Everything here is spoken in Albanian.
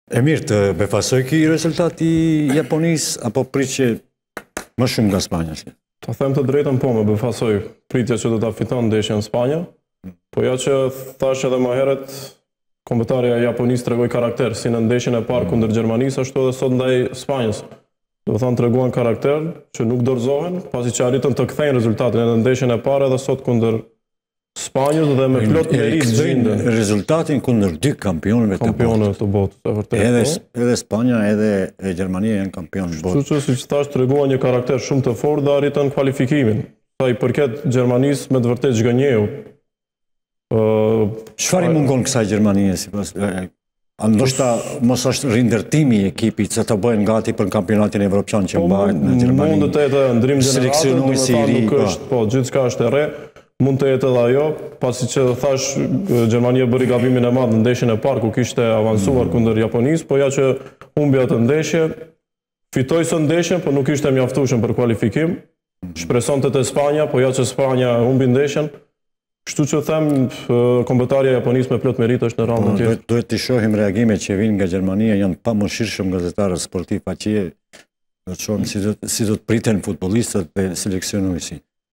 E mirë, të befasoj ky rezultat i Japonisë apo pritje më shumë nga Spanja? Ta them të drejtën, po, me befasoj pritja që do ta fiton ndeshjen Spanja, po ja që thash edhe më herët, kombëtarja e Japonisë tregoi karakter, si në ndeshjen e parë kundër Gjermanisë, ashtu edhe sot ndaj Spanjës. Do të thonë treguan karakter që nuk dorëzohen, pasi që arritën të kthejnë rezultatin edhe në ndeshjen e parë edhe sot kundër Spanjës dhe me plot merit gjenden. Rezultatin kundër dy kampionëve të botës, e vërtetë. Edhe Spanja edhe Gjermania janë kampionë të botës. Kështu që siç thash, treguan një karakter shumë të fortë dhe arritën kualifikimin. Sa i përket Gjermanisë, me të vërtetë zgënjeu. Çfarë i mungon kësaj Gjermanie sipas? Ndoshta mos është rindërtimi i ekipit se të bëjnë gati për kampionatin evropian që mbahet në Gjermani. Mund të jetë ndrim gjeneratër, po gjithçka është e re. Mund të jetë edhe ajo, pasi që thash Gjermania bëri gabimin e madh në ndeshjen e parë ku kishte avancuar kundër Japonisë, po ja që humbi atë ndeshje, fitoi së ndeshjen, por nuk ishte mjaftueshëm për kualifikim. Shpresonte te Spanja, po ja që Spanja humbi ndeshjen. Kështu që them, kombëtarja e Japonisë me plot merit është në randën tjetër. Duhet të shohim reagimet që vijnë nga Gjermania, janë pamëshirshëm gazetarët sportiv atje. Do të shohim si do të priten futbollistët dhe seleksionuesi.